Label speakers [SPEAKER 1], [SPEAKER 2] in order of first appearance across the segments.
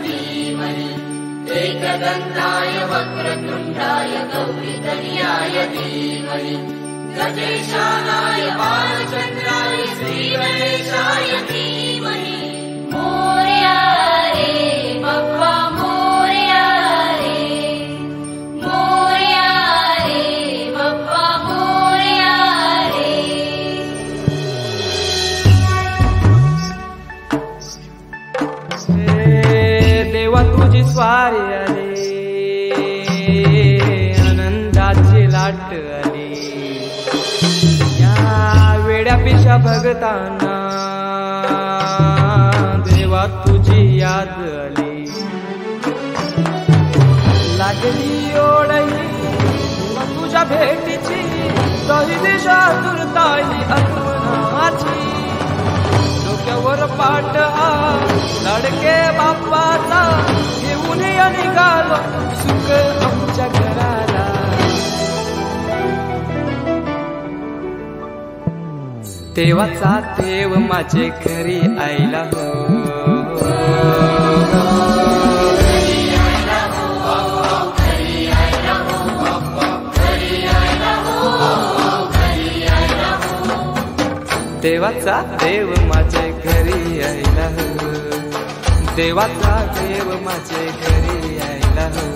[SPEAKER 1] धीमहि एकदन्ताय वक्रतुण्डाय गौरीतनयाय धीमहि गजेशानाय बालचन्द्राय श्रीगणेशाय धीमहि मोरया रे बप्पा मोरया रे बप्पा मोरया रे।
[SPEAKER 2] देवा तुझी स्वारी आली आनंदाची लाट आली या वेड्या पिशा भगतांना देवा तुझी याद आली लागली ओढही तुझ्या भेटीची दही दिशा तुरताई आठवणाची डोक्यावर पाट लाडके बाप्पाचा घेऊन निघालो सुख आमच्या घराला। देवाचा देव माझे घरी आयला हो देवाचा देव माझे घरी आयला हो देवाचा देव माझे घरी आयला हो।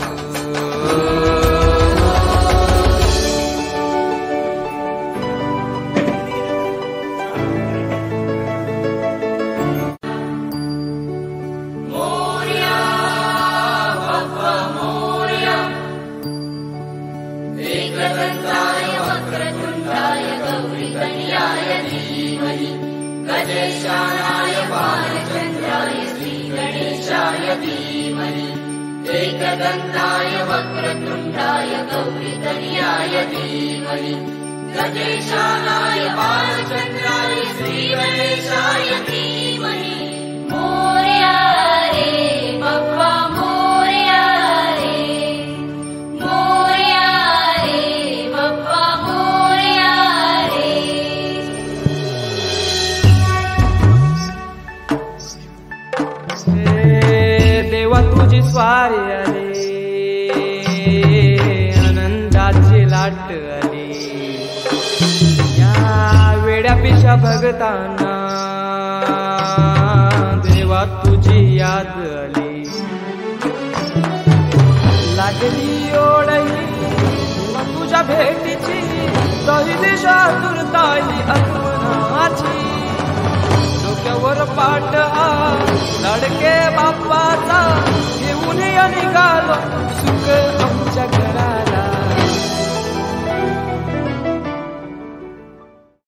[SPEAKER 1] गजेशानाय बालचन्द्राय श्रीगणेशाय धीमहि एकदन्ताय वक्रतुण्डाय गौरीतनयाय धीमहि गजेशानाय बालचन्द्राय श्रीगणेशाय धीमहि मोरया रे बप्पा मोरया रे बप्पा मोरया रे।
[SPEAKER 2] देवा तुझी स्वारी आली आनंदाची लाट आली या वेड्या पिशा भगतांना देवा तुझी याद आली लागली ओढही तुझ्या भेटीची दही दिशा तुरताई आठवणाची डोक्यावर पाट लाडके बाप्पाचा घेऊन निघालो सुख आमच्या